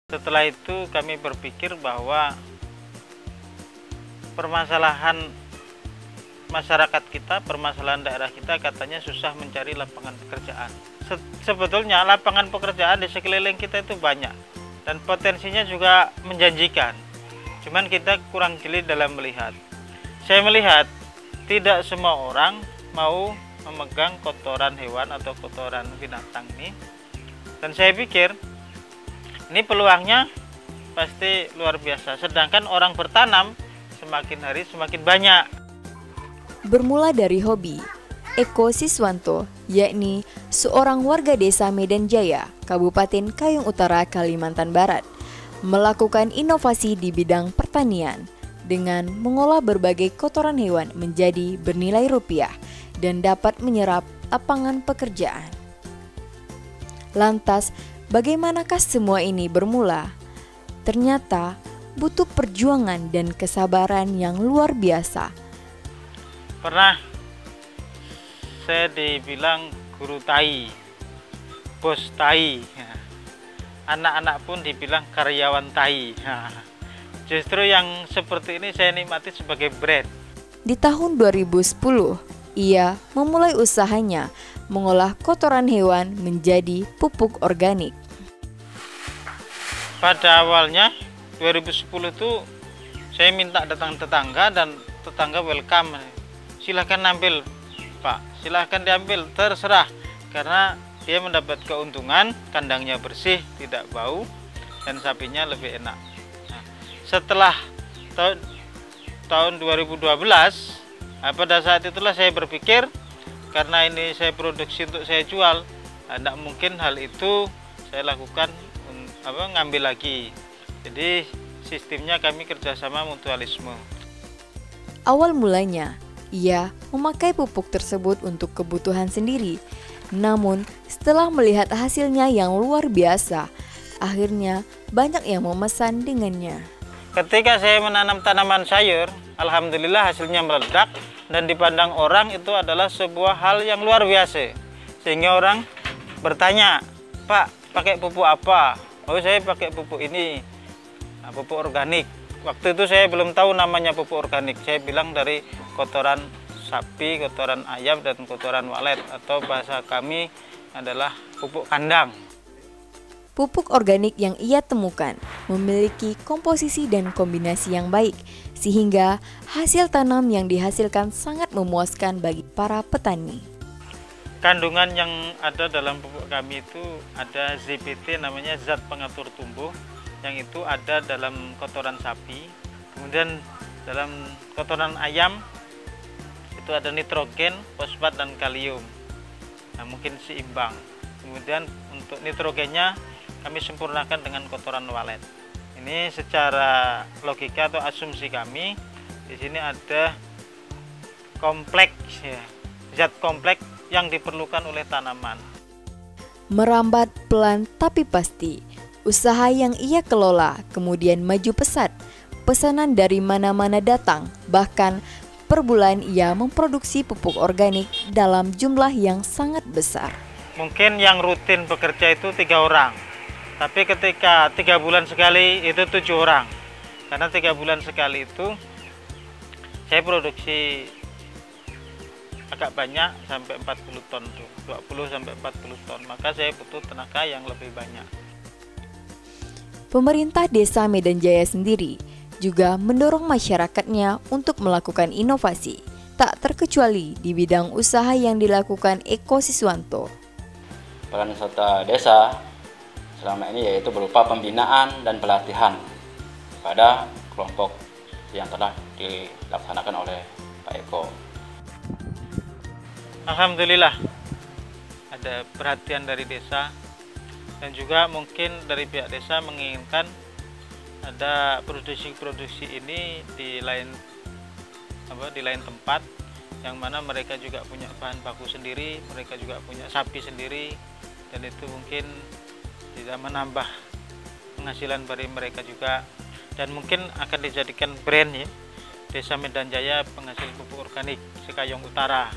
Setelah itu kami berpikir bahwa permasalahan masyarakat kita, permasalahan daerah kita katanya susah mencari lapangan pekerjaan. Sebetulnya lapangan pekerjaan di sekeliling kita itu banyak dan potensinya juga menjanjikan. Cuman kita kurang jeli dalam melihat. Saya melihat tidak semua orang mau memegang kotoran hewan atau kotoran binatang ini. Dan saya pikir ini peluangnya pasti luar biasa. Sedangkan orang bertanam semakin hari semakin banyak. Bermula dari hobi, Eko Siswanto, yakni seorang warga desa Medan Jaya, Kabupaten Kayong Utara, Kalimantan Barat, melakukan inovasi di bidang pertanian dengan mengolah berbagai kotoran hewan menjadi bernilai rupiah dan dapat menyerap lapangan pekerjaan. Lantas, bagaimanakah semua ini bermula? Ternyata butuh perjuangan dan kesabaran yang luar biasa. Pernah saya dibilang guru tai, bos tai, anak-anak pun dibilang karyawan tai. Justru yang seperti ini saya nikmati sebagai brand. Di tahun 2010, ia memulai usahanya mengolah kotoran hewan menjadi pupuk organik. Pada awalnya 2010 itu saya minta datang tetangga dan tetangga welcome. Silahkan ambil Pak, silahkan diambil, terserah. Karena dia mendapat keuntungan, kandangnya bersih, tidak bau, dan sapinya lebih enak. Nah, setelah tahun 2012, pada saat itulah saya berpikir, karena ini saya produksi untuk saya jual, tidak mungkin hal itu saya lakukan ngambil lagi. Jadi sistemnya kami kerjasama mutualisme. Awal mulanya, ia memakai pupuk tersebut untuk kebutuhan sendiri. Namun, setelah melihat hasilnya yang luar biasa, akhirnya banyak yang memesan dengannya. Ketika saya menanam tanaman sayur, alhamdulillah hasilnya meledak dan dipandang orang itu adalah sebuah hal yang luar biasa. Sehingga orang bertanya, "Pak, pakai pupuk apa?" "Oh, saya pakai pupuk ini, pupuk organik." Waktu itu saya belum tahu namanya pupuk organik. Saya bilang dari kotoran sapi, kotoran ayam, dan kotoran walet, atau bahasa kami adalah pupuk kandang. Pupuk organik yang ia temukan memiliki komposisi dan kombinasi yang baik, sehingga hasil tanam yang dihasilkan sangat memuaskan bagi para petani. Kandungan yang ada dalam pupuk kami itu ada ZPT, namanya zat pengatur tumbuh, yang itu ada dalam kotoran sapi. Kemudian dalam kotoran ayam itu ada nitrogen, fosfat, dan kalium. Nah, mungkin seimbang. Kemudian untuk nitrogennya kami sempurnakan dengan kotoran walet. Ini secara logika atau asumsi kami, di sini ada kompleks ya, zat kompleks yang diperlukan oleh tanaman. Merambat pelan tapi pasti. Usaha yang ia kelola kemudian maju pesat. Pesanan dari mana-mana datang, bahkan per bulan ia memproduksi pupuk organik dalam jumlah yang sangat besar. Mungkin yang rutin bekerja itu 3 orang, tapi ketika 3 bulan sekali itu 7 orang. Karena 3 bulan sekali itu saya produksi agak banyak, sampai 40 ton tuh, 20 sampai 40 ton. Maka saya butuh tenaga yang lebih banyak. Pemerintah Desa Medan Jaya sendiri juga mendorong masyarakatnya untuk melakukan inovasi, tak terkecuali di bidang usaha yang dilakukan Eko Siswanto. Peran serta desa selama ini yaitu berupa pembinaan dan pelatihan pada kelompok yang telah dilaksanakan oleh Pak Eko. Alhamdulillah ada perhatian dari desa, dan juga mungkin dari pihak desa menginginkan ada produksi ini di lain tempat, yang mana mereka juga punya bahan baku sendiri, mereka juga punya sapi sendiri, dan itu mungkin tidak menambah penghasilan bagi mereka juga, dan mungkin akan dijadikan brand ya, Desa Medan Jaya penghasil pupuk organik Sekayong Utara.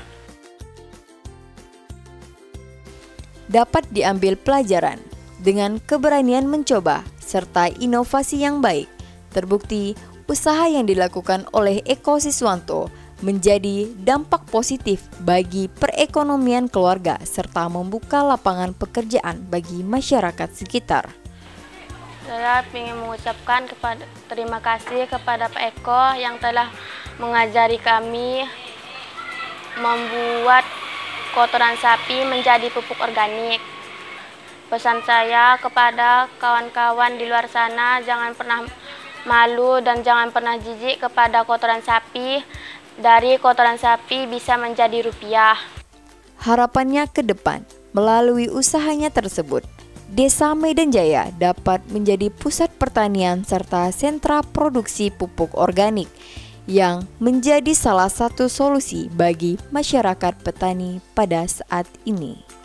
Dapat diambil pelajaran dengan keberanian mencoba serta inovasi yang baik. Terbukti, usaha yang dilakukan oleh Eko Siswanto menjadi dampak positif bagi perekonomian keluarga serta membuka lapangan pekerjaan bagi masyarakat sekitar. Saya ingin mengucapkan terima kasih kepada Pak Eko yang telah mengajari kami membuat kotoran sapi menjadi pupuk organik. Pesan saya kepada kawan-kawan di luar sana, jangan pernah malu dan jangan pernah jijik kepada kotoran sapi. Dari kotoran sapi bisa menjadi rupiah. Harapannya ke depan, melalui usahanya tersebut, Desa Medan Jaya dapat menjadi pusat pertanian serta sentra produksi pupuk organik yang menjadi salah satu solusi bagi masyarakat petani pada saat ini.